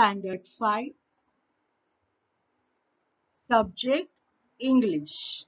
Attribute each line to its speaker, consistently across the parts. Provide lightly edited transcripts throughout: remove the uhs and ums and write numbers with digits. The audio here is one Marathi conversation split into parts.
Speaker 1: Standard 5, Subject English.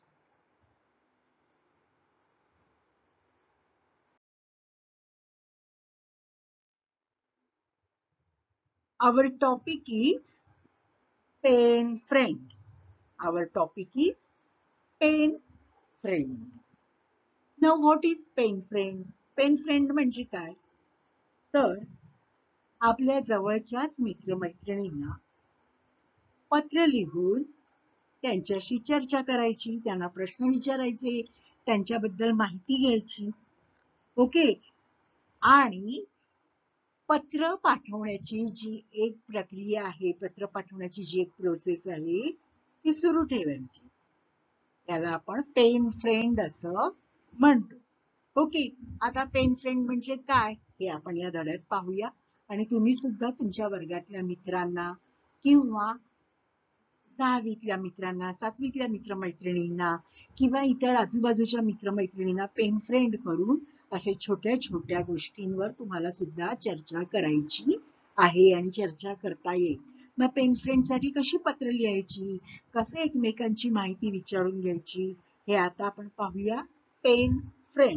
Speaker 1: Our topic is pen friend. Our topic is pen friend. Now what is pen friend? Pen friend म्हणजे काय? तर आपल्या जवळच्याच मित्रमैत्रिणींना पत्र लिहून त्यांच्याशी चर्चा करायची, त्यांना प्रश्न विचारायचे, त्यांच्याबद्दल माहिती घ्यायची. ओके. आणि पत्र पाठवण्याची जी एक प्रक्रिया आहे, पत्र पाठवण्याची जी एक प्रोसेस आहे ती सुरू ठेवायची. त्याला आपण पेन फ्रेंड असं म्हणतो. ओके. आता पेन फ्रेंड म्हणजे काय हे आपण या धड्यात पाहूया. आणि तुम्ही सुद्धा तुमच्या वर्गातल्या मित्रांना किंवा 6वीतल्या मित्रांना, 7वीतल्या मित्रमैत्रिणींना किंवा इतर आजूबाजूच्या मित्रमैत्रिणींना पेन फ्रेंड करून असे छोट्या छोट्या गोष्टींवर तुम्हाला सुद्धा चर्चा करायची आहे आणि चर्चा करता येईल. मग पेन फ्रेंड साठी कशी पत्र लिहायची, कसे एकमेकांची माहिती विचारून घ्यायची हे आता आपण पाहूया. Pen friend.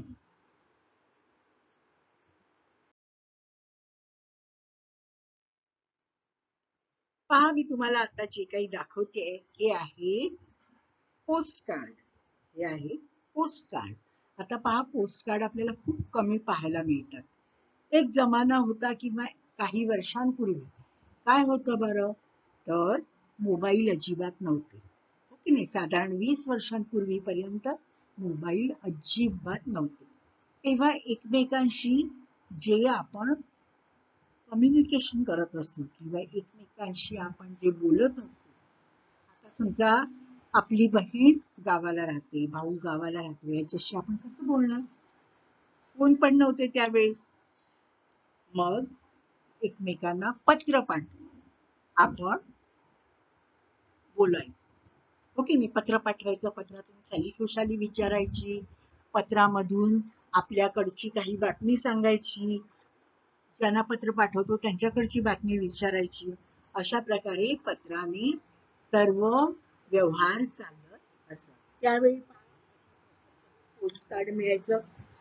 Speaker 1: पहा, मी तुम्हाला आता जे काही दाखवते हे आहे पोस्ट कार्ड. हे आहे पोस्ट कार्ड. आता पहा, पोस्ट कार्ड आपल्याला खूप कमी पाहायला मिळतात. एक जमाना होता किंवा काही वर्षांपूर्वी काय होतं बरं, तर मोबाईल अजिबात नव्हते. हो की नाही? साधारण 20 वर्षांपूर्वीपर्यंत मोबाईल अजिबात नव्हते. तेव्हा एकमेकांशी जे आपण कम्युनिकेशन करत असू किंवा एकमेकांशी आपण जे बोलत असू, आता समजा आपली बहीण गावाला राहते, भाऊ गावाला राहतो, याच्याशी आपण कसं बोलणार? फोन पण नव्हते त्यावेळेस. मग एकमेकांना पत्र पाठवून आपण बोलायचं. ओके. मी पत्र पाठवायचं, पत्रातून खाली खुशाली विचारायची, पत्रामधून आपल्याकडची काही बातमी सांगायची, ज्यांना पत्र पाठवतो त्यांच्याकडची बातमी विचारायची. अशा प्रकारे पत्राने सर्व व्यवहार चालत असत. त्यावेळी पोस्ट कार्ड मिळायचं.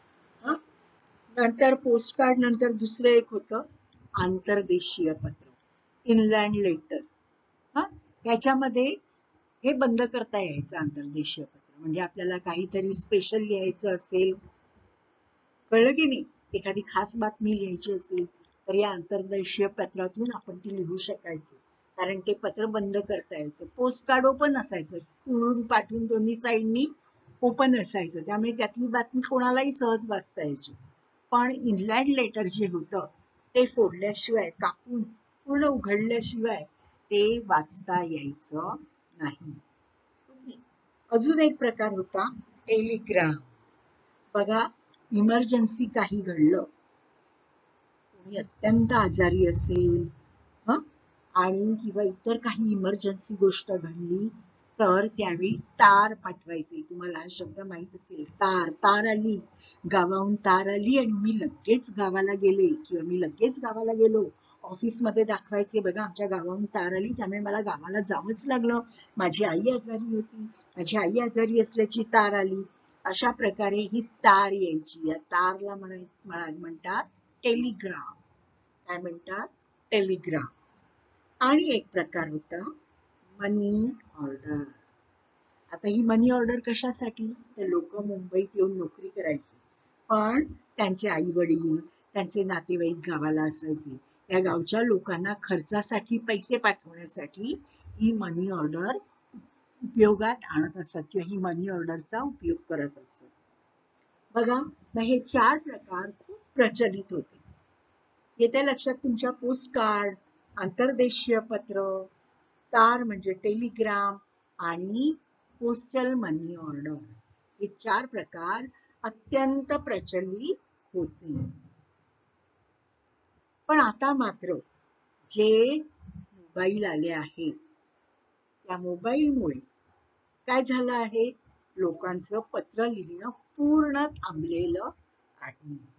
Speaker 1: नंतर पोस्ट कार्ड नंतर दुसरं एक होतं आंतरदेशीय पत्र, इनलँड लेटर. त्याच्यामध्ये हे बंद करता यायचं आंतरदेशीय पत्र. म्हणजे आपल्याला काहीतरी स्पेशल लिहायचं असेल, कळलं की नाही, एखादी खास बातमी लिहायची असेल तर या आंतरदेशीय पत्रातून आपण ती लिहू शकायचो, कारण ते पत्र बंद करता यायचं. पोस्ट कार्ड ओपन असायचं, उडून पाठवून दोन्ही साईडनी ओपन असायचं, त्यामुळे त्यातली बातमी कोणालाही सहज वाचता यायची. पण इनलँड लेटर जे होतं ते फोडल्याशिवाय, कापून पूर्ण उघडल्याशिवाय ते वाचता यायचं नाही. अजून एक प्रकार होता टेलिग्राम. बघा, इमर्जन्सी काही घडलं, कोणी अत्यंत आजारी असेल आणि किंवा इतर काही इमर्जन्सी गोष्ट घडली तर त्यावेळी तार पाठवायचे. तुम्हाला हा शब्द माहित असेल, तार. तार आली, गावाहून तार आली आणि मी लगेच गावाला गेले किंवा मी लगेच गावाला गेलो. ऑफिसमध्ये दाखवायचे, बघा आमच्या गावाहून तार आली, त्यामुळे मला गावाला जावंच लागलं. माझी आई आजारी होती, माझी आई आजारी असल्याची तार आली. अशा प्रकारे ही तार यायची. या तारला म्हणतात टेलिग्राम. काय म्हणतात? टेलिग्राम. आणि एक प्रकार होता मनी ऑर्डर. आता ही मनी ऑर्डर कशासाठी? तर लोक मुंबईत येऊन नोकरी करायची, पण त्यांचे आई वडील, त्यांचे नातेवाईक गावाला असायचे. त्या गावच्या लोकांना खर्चासाठी पैसे पाठवण्यासाठी ही मनी ऑर्डर उपयोगात आणत असत किंवा ही मनी ऑर्डरचा उपयोग करत असत. बघा, मग हे 4 प्रकार खूप प्रचलित होते. येत्या लक्षात तुमच्या पोस्ट कार्ड, आंतरदेशीय पत्र, तार म्हणजे टेलिग्राम आणि पोस्टल मनी ऑर्डर, हे 4 प्रकार अत्यंत प्रचलित होते. पण आता मात्र जे मोबाईल आले आहेत, त्या मोबाईलमुळे काय झालं आहे, लोकांचं पत्र लिहिणं पूर्ण थांबलेलं आहे.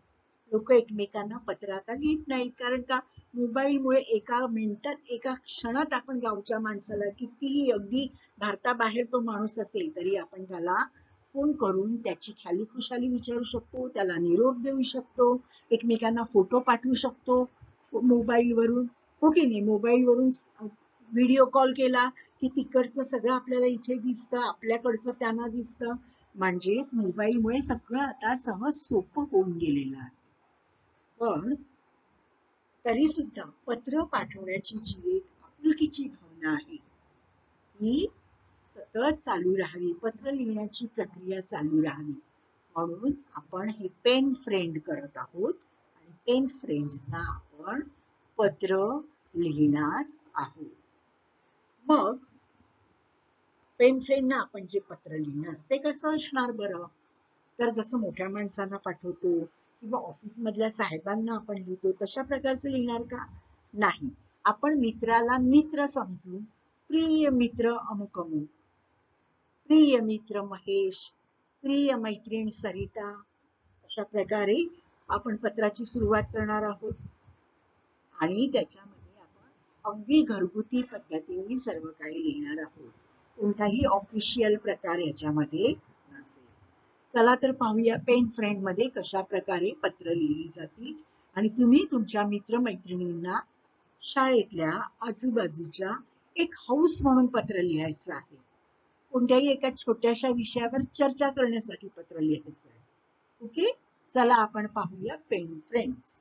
Speaker 1: लोक एकमेकांना पत्र आता लिहित नाहीत, कारण का मोबाईलमुळे एका मिनिटात एका क्षणात आपण गावच्या माणसाला कितीही अगदी भारताबाहेर तो माणूस असेल तरी आपण त्याला फोन करून त्याची खाली खुशाली विचारू शकतो, त्याला निरोप देऊ शकतो, एकमेकांना फोटो पाठवू शकतो मोबाईल वरून. हो की नाही? मोबाईल वरून व्हिडिओ कॉल केला की तिकडचं सगळं आपल्याला इथे दिसतं, आपल्याकडचं त्यांना दिसतं. म्हणजेच मोबाईलमुळे सगळं आता सहज सोपं होऊन गेलेलं आहे. पण तरी सुद्धा पत्र पाठवण्याची जी एक आपुलकीची भावना आहे ही सतत चालू राहावी, पत्र लिहिण्याची प्रक्रिया चालू राहावी, म्हणून आपण हे पेन फ्रेंड करत आहोत आणि पेन फ्रेंड्सना आपण पत्र लिहिणार आहोत. मग पेन फ्रेंडना आपण जे पत्र लिहिणार ते कसं असणार बरं? तर जसं मोठ्या माणसांना पाठवतो किंवा ऑफिस मधल्या साहेबांना आपण लिहितो तशा प्रकारचं लिहिणार का? नाही. आपण मित्राला मित्र समजून, प्रिय मित्र अमुक अमुक, प्रिय मित्र महेश, प्रिय मैत्रीण सरिता, अशा प्रकारे आपण पत्राची सुरुवात करणार आहोत. आणि त्याच्यामध्ये आपण अगदी घरगुती पद्धतीने सर्व काही लिहिणार आहोत. कोणताही ऑफिशियल प्रकार याच्यामध्ये नसेल. चला तर पाहूया पेन फ्रेंड मध्ये कशा प्रकारे पत्र लिहिली जातील आणि तुम्ही तुमच्या मित्रमैत्रिणींना शाळेतल्या आजूबाजूच्या एक हाऊस म्हणून पत्र लिहायचं आहे. कोणत्याही एका छोट्याशा विषयावर चर्चा करण्यासाठी पत्र लिहायचं आहे. ओके, चला आपण पाहूया पेन फ्रेंड्स.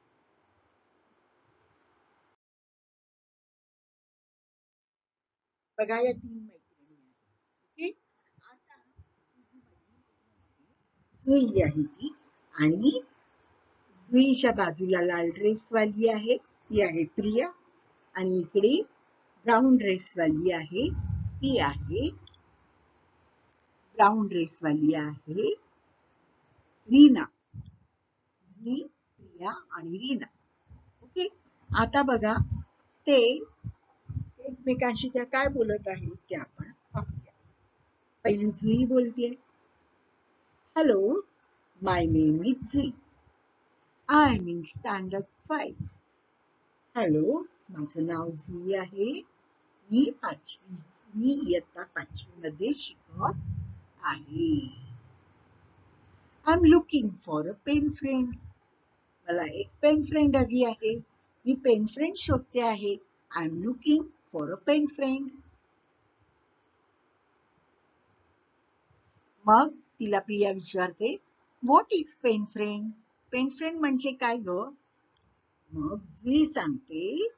Speaker 1: बघा या 3 मैत्रिणी आहेत. ओके, आता जुई आहे ती आणि जुईच्या बाजूला लाल ड्रेस वाली आहे ती आहे प्रिया आणि इकडे ब्राऊन ड्रेस वाली आहे ती आहे ब्राऊन ड्रेस वाली आहे रीना. जी, प्रिया आणि रीना. ओके, आता बघा ते एकमेकांशी त्या काय बोलत आहेत ते आपण पाहूया. पहिली जुई बोलते, hello, my name is Juee. I am in standard 5. Hello, माझं नाव जुई आहे. मी इयत्ता 5वी मध्ये शिकत आहे. I am looking for a pen friend. मला एक पेन फ्रेंड हवी आहे. मी पेन फ्रेंड शोधते आहे. I am looking for a pen friend. मग तिला प्रिया विचारते, what is pen friend? Pen friend म्हणजे काय ग? मग जुई सांगते,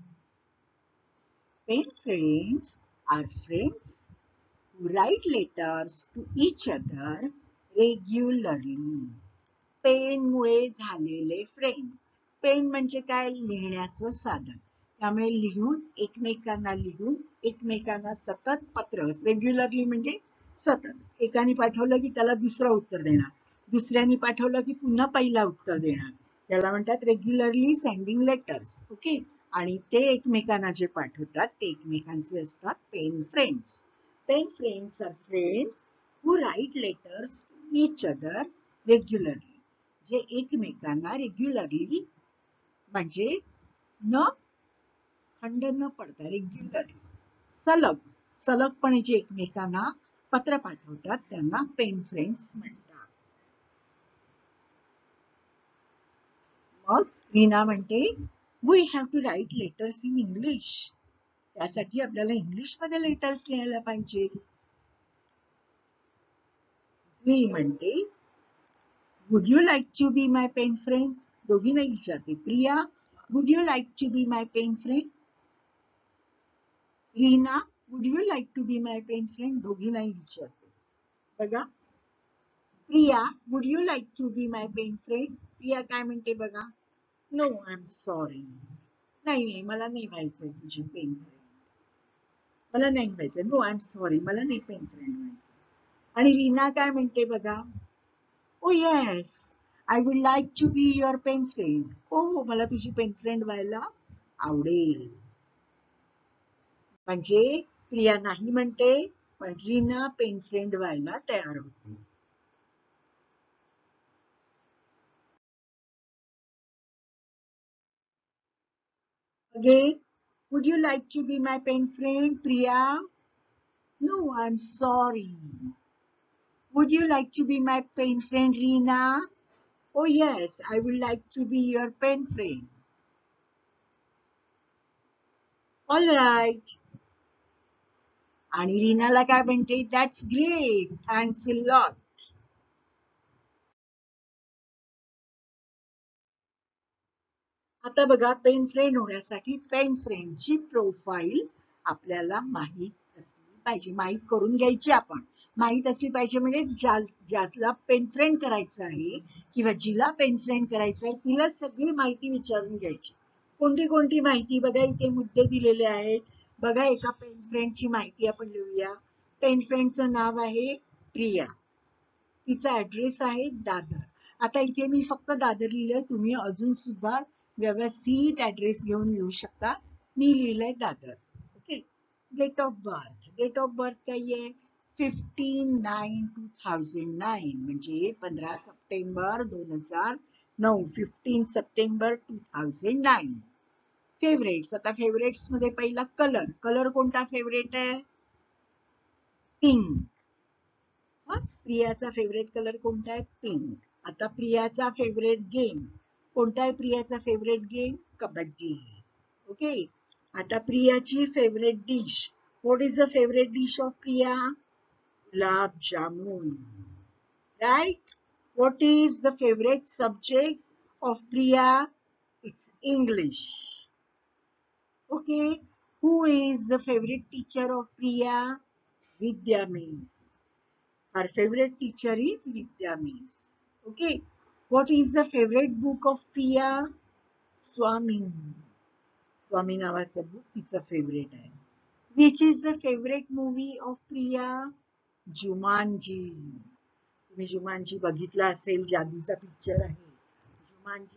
Speaker 1: pen friends are friends who write letters to each other regularly. पेनमुळे झालेले फ्रेंड. पेन म्हणजे काय? लिहिण्याचं साधन. त्यामुळे लिहून एकमेकांना सतत पत्र, रेग्युलरली म्हणजे सतत. एकाने पाठवलं की त्याला दुसरं उत्तर देणार, दुसऱ्याने पाठवलं की पुन्हा पहिला उत्तर देणार. त्याला म्हणतात रेग्युलरली सेंडिंग लेटर्स. ओके, आणि ते एकमेकांना जे पाठवतात ते एकमेकांचे असतात pen friends. Pen friends are friends who write letters to each other regularly. जे एकमेकांना रेग्युलरली म्हणजे न खंड न पडता रेग्युलरली सलगपणे जे एकमेकांना पत्र पाठवतात त्यांना पेन फ्रेंड्स म्हणतात. मग रीना म्हणते, we have to write letters in English. त्यासाठी आपल्याला इंग्लिश मध्ये लेटर्स लिहायला पाहिजे. जुई म्हणते, would you like to be my pen friend? दोघींना विचारते. Priya, would you like to be my pen friend? Reena, would you like to be my pen friend? दोघींनाही विचारते. बघा, Priya, would you like to be my pen friend? Priya काय म्हणते बघा, नो आय एम सॉरी. नाही, मला नाही व्हायचंय तुझी पेन फ्रेंड. मला नाही व्हायचंय. नो आय एम सॉरी, मला नाही पेन फ्रेंड व्हायचं. आणि रीना काय म्हणते बघा, oh yes, I would like to be your pen friend. हो, मला तुझी पेन फ्रेंड व्हायला आवडेल. म्हणजे प्रिया नाही म्हणते, पण रीना पेन फ्रेंड व्हायला तयार होते. Again, would you like to be my pen friend, Priya? No, I'm sorry. Would you like to be my pen friend, Reena? Oh yes, I would like to be your pen friend. All right. आणि रीनाला काय म्हणते? That's great. Thanks a lot. आता बघा, पेन फ्रेंड होण्यासाठी पेन फ्रेंडची प्रोफाईल आपल्याला माहीत असली पाहिजे, माहीत करून घ्यायची आपण. माहीत असली पाहिजे म्हणजे ज्याला पेन फ्रेंड करायचं आहे किंवा जिला पेन फ्रेंड करायचं आहे तिला सगळी माहिती विचारून घ्यायची. कोणती कोणती माहिती बघा, इथे मुद्दे दिलेले आहेत. बघा, एका पेन फ्रेंडची माहिती आपण लिहूया. पेन फ्रेंडचं नाव आहे प्रिया. तिचा ऍड्रेस आहे दादर. आता इथे मी फक्त दादर लिहिलंय, तुम्ही अजून सुद्धा व्यवस्थित ऍड्रेस घेऊन लिहू शकता. मी लिहिलंय Dadar. Okay. Date of birth. Date of birth काय आहे? 15/9/2009 म्हणजे 15 सप्टेंबर 2009. 15 सप्टेंबर 2009. फेवरेट्स. आता फेवरेट्स मध्ये पहिला कलर. कलर कोणता फेवरेट आहे? पिंक. प्रियाचा फेवरेट कलर कोणता आहे? पिंक. आता प्रियाचा फेवरेट गेम कोणता आहे? प्रियाचा फेवरेट गेम कबड्डी. ओके. आता प्रियाची favourite dish. What is the favourite dish of Priya? Gulab jamun. Right. What is the favourite subject of Priya? It's English. Okay. Who is the favorite teacher of Priya? Vidya Miss. Her favorite teacher is Vidya Miss. Okay. What is the favorite book of Priya? Swami. Swami नावाचं बुक तिचं फेवरेट आहे. Which is the favorite movie of Priya? Jumanji. तुम्ही जुमानजी बघितला असेल, जादूचा पिक्चर आहे. जुमानजी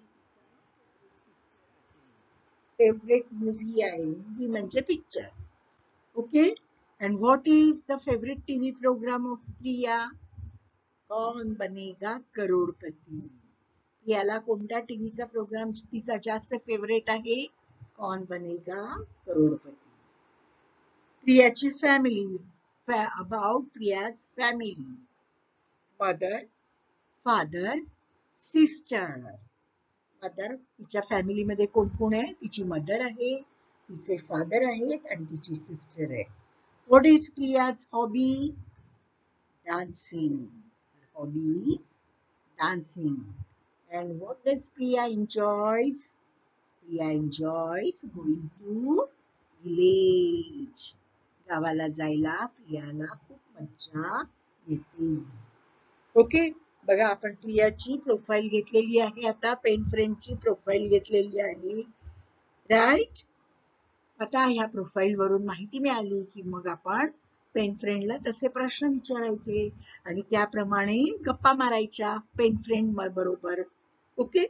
Speaker 1: फेवरेट मूवी आहे. मूवी म्हणजे picture. Okay. And what is the favorite TV program of Priya? Kaun Banega Crorepati. प्रियाला कोणता टीव्हीचा प्रोग्राम तिचा जास्त फेवरेट आहे? कौन बनेगा करोडपती. प्रियाची family. About Priya's family. Mother, father, sister. Mother, तिच्या फॅमिलीमध्ये कोण कोण आहे? तिची मदर आहे, तिचे फादर आहेत आणि तिची सिस्टर आहे. What is Priya's hobby? Dancing. Her hobby is dancing. And what does Priya enjoys? Priya enjoys going to village. गावाला जायला प्रियाला खूप मज्जा येते. ओके. बघा, आपण प्रियाची प्रोफाईल घेतलेली आहे. आता पेन फ्रेंडची प्रोफाईल घेतलेली आहे. राईट. आता ह्या प्रोफाईल वरून माहिती मिळाली की मग आपण पेन फ्रेंडला तसे प्रश्न विचारायचे आणि त्याप्रमाणे गप्पा मारायच्या पेन फ्रेंड बरोबर. ओके.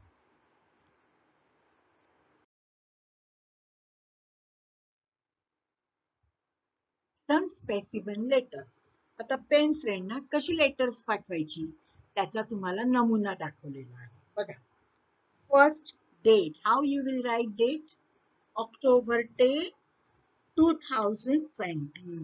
Speaker 1: Some specific letters. आता पेन फ्रेंडना कशी लेटर्स पाठवायची त्याचा तुम्हाला नमुना दाखवलेला आहे. बघा. First, date. How you will write date? October 10, 2020.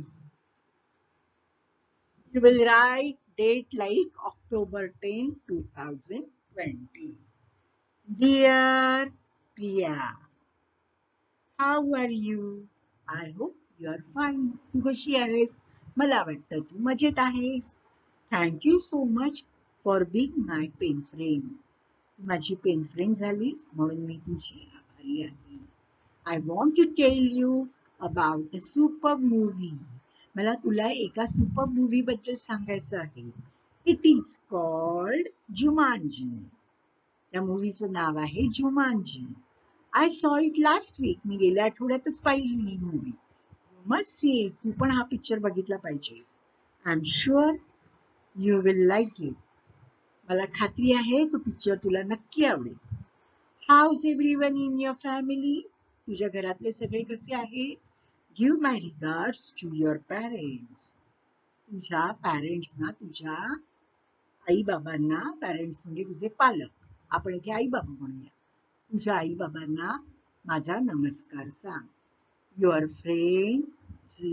Speaker 1: You will write date like October 10, 2020. Dear Priya, how are you? I hope you are fine. तू कशी आहेस? मला वाटतं तू मजेत आहेस. Thank you so much for being my pen friend. तू माझी पेन फ्रेंड झालीस म्हणून मी तुझी आभारी आहे. I want to tell you about a superb movie. मला तुला एका सुपर मूवी बद्दल सांगायचं आहे. It is called Jumanji. त्या मूवीचं नाव आहे Jumanji. I saw it last week. मी गेल्या आठवड्यातच पाहिली ही movie. You must see it. तू पण हा पिक्चर बघितला पाहिजेस. I'm sure you will like it. मला खात्री आहे तो पिक्चर तुला नक्की आवडेल. How's everyone in your family? तुझ्या घरातले सगळे कसे आहेत? Give my regards to your parents. तुझ्या पॅरेंट्सना, तुझ्या आई बाबांना, पॅरेंट्स म्हणजे तुझे पालक, आपण इथे आई बाबा म्हणूया, तुझ्या आई बाबांना माझा नमस्कार सांग. युअर फ्रेंड जी.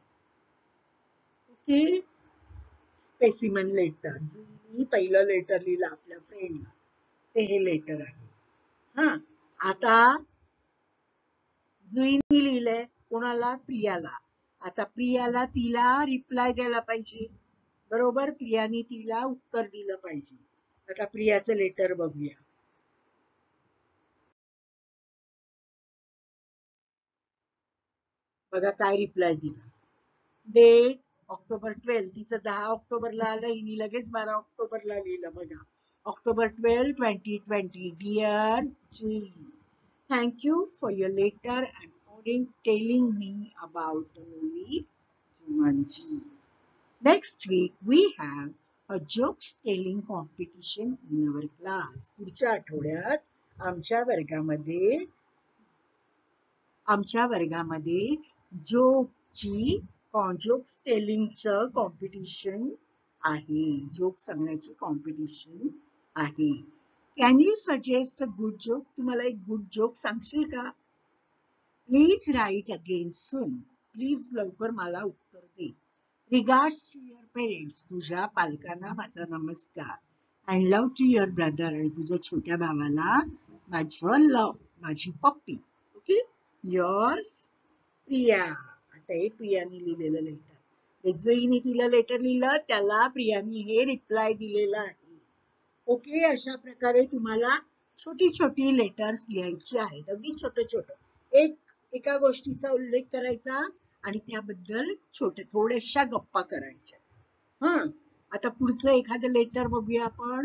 Speaker 1: ओके. Specimen letter. जुईनी पहिलं लेटर लिहिलं आपल्या फ्रेंडला, ते हे लेटर आहे. हा, आता जुईनी लिहिलंय कोणाला? प्रियाला. आता प्रियाला तिला रिप्लाय द्यायला पाहिजे, बरोबर. प्रियाने तिला उत्तर दिलं पाहिजे. आता प्रियाचं लेटर बघूया. बघा काय रिप्लाय दिला. Date October 12. तिचं 10 ऑक्टोबरला आलं, हिने लगेच 12 ऑक्टोबरला लिहिलं. बघा, October 12, 2020. Dear Juee, thank you for your letter and for telling me about the movie Jumanji. Next week we have a jokes telling competition in our class. पुढच्या आठवड्यात आमच्या वर्गामध्ये जोक्स टेलिंगचं कॉम्पिटिशन आहे. जोक सांगण्याची कॉम्पिटिशन आहे. Can you suggest a good joke? तुम्हाला एक गुड जोक सांगशील का? Please write again soon. Please लवकर मला उत्तर दे. Regards to your parents. तुझ्या पालकांना माझा नमस्कार. And love to your brother. आणि तुझ्या छोट्या भावाला माझं लव, माझी पप्पी. ओके. युअर्स प्रिया. आता हे प्रियाने लिहिलेलं लेटर. जुईने तिला लेटर लिहिलं, त्याला प्रियाने हे रिप्लाय दिलेलं आहे. ओके. अशा प्रकारे तुम्हाला छोटी छोटी लेटर्स लिहायची आहेत. अगदी छोटं छोटं. एका गोष्टीचा उल्लेख करायचा आणि त्याबद्दल थोड्याशा गप्पा करायच्या. हं. आता पुढचं एखादं लेटर बघूया आपण.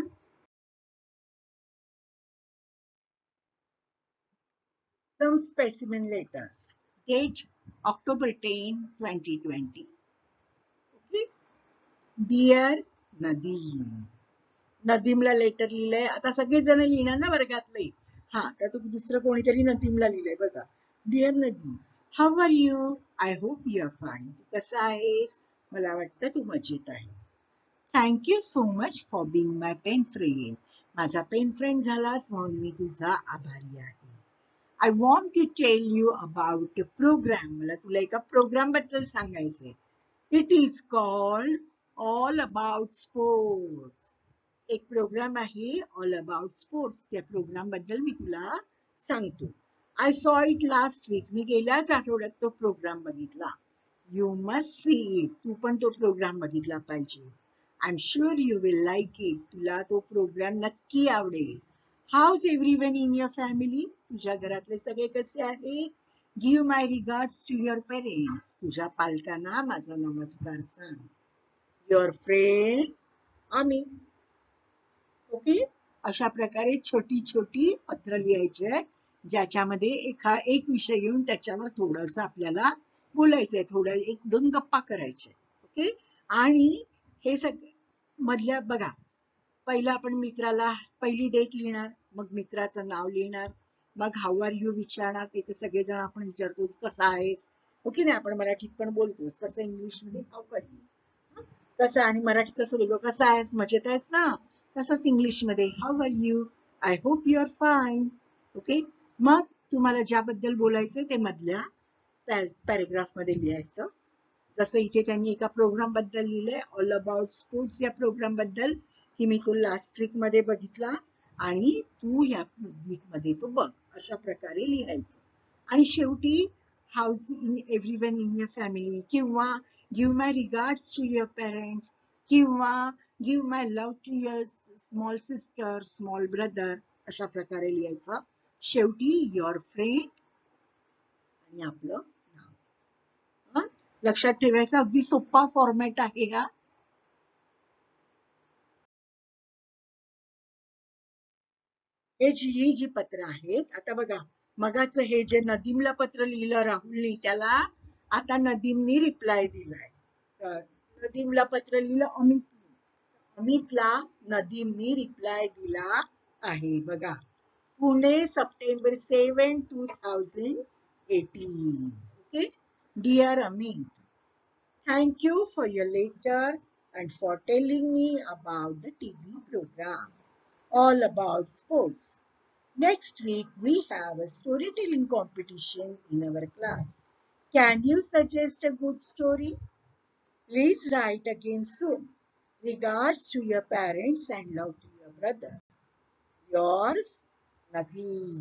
Speaker 1: Some specimen letters. Date October 10, 2020. Okay. Dear Nadeem. नदीमला लेटर लिहिलंय. आता सगळेजण लिहिणार ना वर्गातले. हा, तर तू दुसरं कोणीतरी नदीमला लिहिलंय बघा. Dear Nadeem, how are you? I hope you are fine. तू कसा आहेस? मला वाटतं तू मजेत आहेस. Thank you so much for being my pen friend. माझा पेन फ्रेंड झालास म्हणून मी तुझा आभारी आहे. I want to tell you about program. मला तुला एका प्रोग्राम बद्दल सांगायचंय. It is called all about sports. एक प्रोग्राम आहे ऑल अबाउट स्पोर्ट्स. त्या प्रोग्राम बद्दल मी तुला सांगतो. I saw it last weak. मी गेल्याच आठवड्यात तो प्रोग्राम बघितला. You must see it. तू पण तो प्रोग्राम बघितला पाहिजेस. I am sure you will like it. तुला तो प्रोग्राम नक्की आवडेल. How's everyone in your family? तुझ्या घरातले सगळे कसे आहेत? Give my regards to your parents. तुझ्या पालकांना माझा नमस्कार सांग. युअर फ्रेंड आम्ही. ओके. अशा प्रकारे छोटी छोटी पत्र लिहायचे ज्याच्यामध्ये एक विषय घेऊन त्याच्यावर थोडंसं आपल्याला बोलायचंय. थोडं एक दोन गप्पा करायचे. ओके. आणि हे सगळे मधल्या बघा, पहिला आपण मित्राला पहिली डेट लिहिणार, मग मित्राचं नाव लिहिणार, मग हाऊ आर यू विचारणार. ते तर सगळेजण आपण विचारतोस कसा आहेस. ओके ना, आपण मराठीत पण बोलतोस तसं इंग्लिशमध्ये हाऊ आर यू. कसं आणि मराठीत कसं बोलतो? कसा आहेस? मजेत आहेस ना? तसंच इंग्लिशमध्ये how are you. I hope you are fine. Okay. मग तुम्हाला ज्याबद्दल बोलायचं ते मधल्या पॅरेग्राफ मध्ये लिहायचं. जसं इथे त्यांनी एका प्रोग्राम बद्दल लिहिलंय ऑल अबाउट स्पोर्ट्स. या प्रोग्राम बद्दल की मी तो लास्ट वीक मध्ये बघितला आणि तू या वीक मध्ये तो बघ. अशा प्रकारे लिहायचं. आणि शेवटी how's in everyone in your family, किंवा give my regards to your parents, किंवा give my love to your small sister, small brother. अशा प्रकारे लिहायचं. शेवटी युअर फ्रेंड आणि आपलं नाव. लक्षात ठेवायचा. अगदी सोपा फॉर्मॅट आहे हा. ही जी पत्र आहेत. आता बघा, मगाच हे जे नदीमला पत्र लिहिलं राहुलनी, त्याला आता नदीमनी रिप्लाय दिलाय. नदीमला पत्र लिहिलं अमितला नदीमनी रिप्लाय दिला आहे. बघा, Pune September 7, 2018. Okay. Dear Amit, thank you for your letter and for telling me about the TV program all about sports. Next week, we have a storytelling competition in our class. Can you suggest a good story? Please write again soon. Regards to your parents and love to your brother. Yours, Naveen.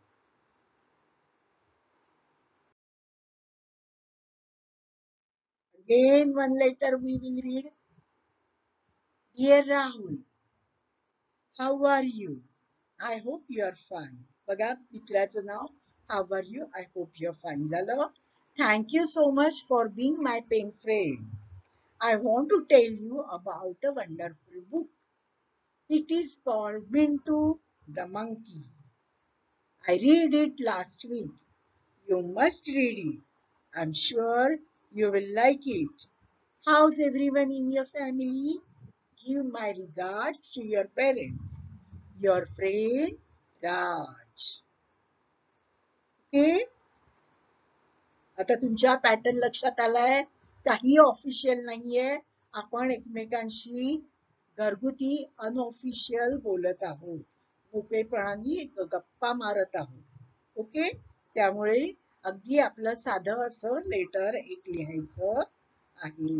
Speaker 1: Again, one letter we will read. Dear Rahul, how are you? I hope you are fine. बघा मित्राचं नाव. How are you? I hope you're fine. झालं. Thank you so much for being my pen friend. I want to tell you about a wonderful book. It is called Mintu the Monkey. I read it last week. You must read it. I'm sure you will like it. How's everyone in your family? Give my regards to your parents. Your friend Raj. Okay? आता तुमच्या पॅटर्न लक्षात आलाय. काही ऑफिशियल नाहीये. आपण एकमेकांशी घरगुती अनऑफिशियल बोलत आहोत. मोकळेपणाने गप्पा मारत आहोत. ओके, त्यामुळे अगदी आपलं साधं असं लेटर एक लिहायचं आहे.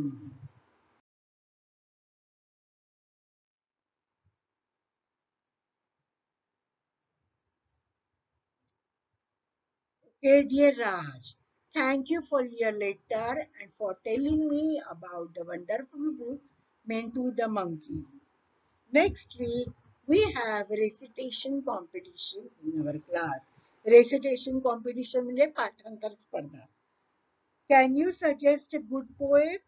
Speaker 1: Okay, dear Raj, thank you for your letter and for telling me about the wonderful book Mentu the Monkey. Next week, we have a recitation competition in our class. Recitation competition म्हणजे पाठांतर स्पर्धा. Can you suggest a good poem?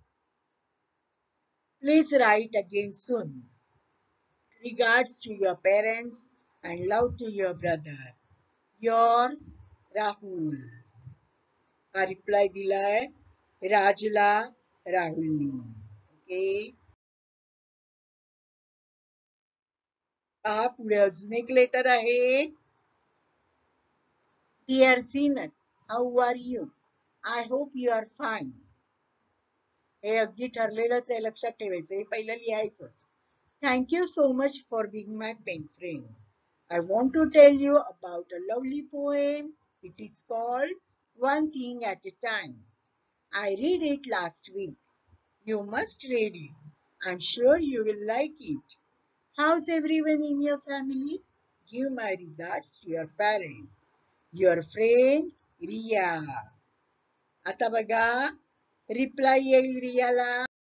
Speaker 1: Please write again soon. Regards to your parents and love to your brother. Yours, Rahul. हा रिप्लाय दिलाय राजला राहुलनी. ओके, पुढे अजून एक लेटर आहे. Dear Zeenat, how are you? I hope you are fine. हे अगदी ठरलेलंच आहे, लक्षात ठेवायचं. हे पहिलं लिहायचंच. Thank you so much for being my pen friend. I want to tell you about a lovely poem. It is called One Thing at a Time. I read it last week. You must read it. I'm sure you will like it. How's everyone in your family? Give my regards to your parents. Your friend, Riya. आता बघा, रिप्लाय येईल रियाला.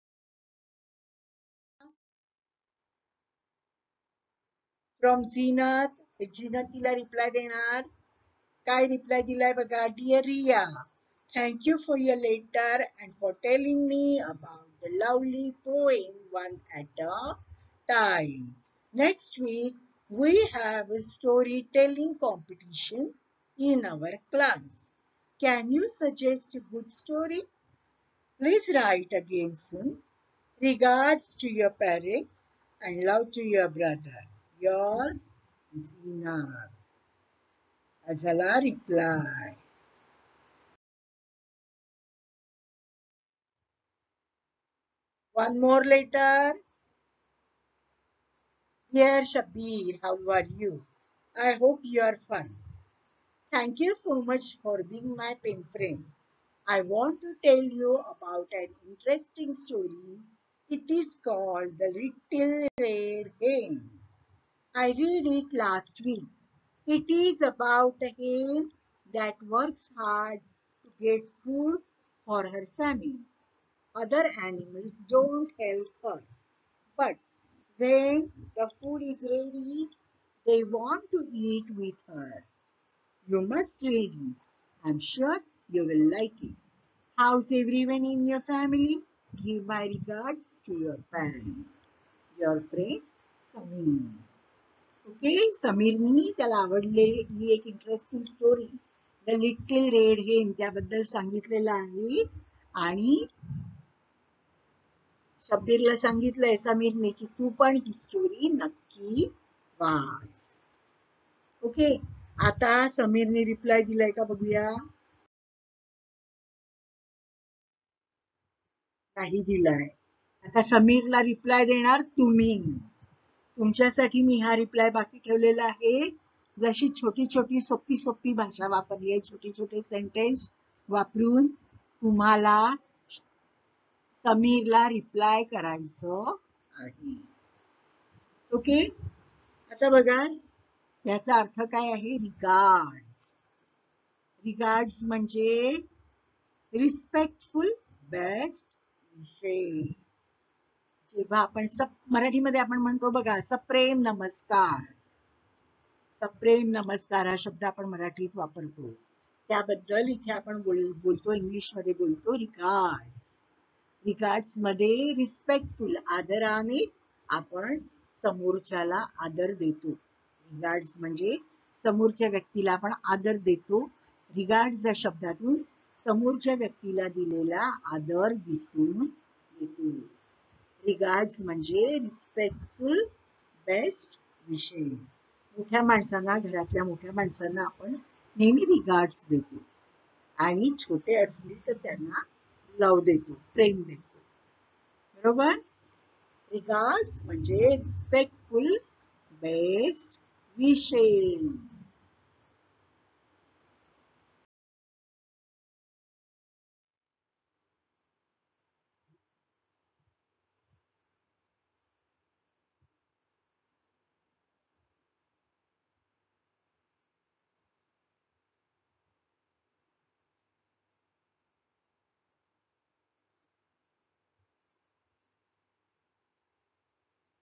Speaker 1: फ्रॉम झीनत. झीनत तिला रिप्लाय देणार. काय रिप्लाय दिलाय बघा. Dear Riya, thank you for your letter and for telling me about the lovely poem One at a Time. Next week, we have a storytelling competition in our class. Can you suggest a good story? Please write again soon. Regards to your parents and love to your brother. Yours, Zina. Azala reply. One more letter. Dear Shabir, how are you? I hope you are fine. Thank you so much for being my pen friend. I want to tell you about an interesting story. It is called The Little Red Hen. I read it last week. It is about a hen that works hard to get food for her family. Other animals don't help her, but when the food is ready, they want to eat with her. You must read it. I'm sure you will like it. How's everyone in your family? Give my regards to your parents. Your friend, Sameer. ओके, समीरनी त्याला आवडलेली एक interesting story the little red hen त्याबद्दल सांगितलेलं आहे. आणि शब्बीरला सांगितलंय समीरने की तू पण ही स्टोरी नक्की वाच. ओके, आता समीरने रिप्लाय दिलाय का बघूया. नाही दिलाय. आता समीरला रिप्लाय देणार तुम्ही. तुमच्यासाठी मी हा रिप्लाय बाकी ठेवलेला आहे. जशी छोटी छोटी सोपी सोपी भाषा वापरली आहे, छोटे छोटे सेंटेन्स वापरून तुम्हाला समीरला रिप्लाय करायचं आहे. ओके, आता बघा याचा अर्थ काय आहे. रिगार्ड्स. रिगार्ड्स म्हणजे रिस्पेक्टफुल बेस्ट विशेष. जेव्हा आपण मराठीमध्ये आपण म्हणतो बघा सप्रेम नमस्कार. सप्रेम नमस्कार हा शब्द आपण मराठीत वापरतो, त्याबद्दल इथे आपण बोलतो, इंग्लिशमध्ये बोलतो रिगार्ड्स. रिगार्ड्स मध्ये रिस्पेक्टफुल, आदराने आपण समोरच्याला आदर देतो. रिगार्ड्स म्हणजे समोरच्या व्यक्तीला आपण आदर देतो. रिगार्ड्स या शब्दातून समोरच्या व्यक्तीला दिलेला आदर दिसून येतो. रिगार्ड्स म्हणजे रिस्पेक्टफुल बेस्ट विशेष. मोठ्या माणसांना, घरातल्या मोठ्या माणसांना आपण नेहमी रिगार्ड्स देतो आणि छोटे असतील तर त्यांना लव देतो, प्रेम देतो. बरोबर. रिगार्ड्स म्हणजे रिस्पेक्टफुल बेस्ट विशेस.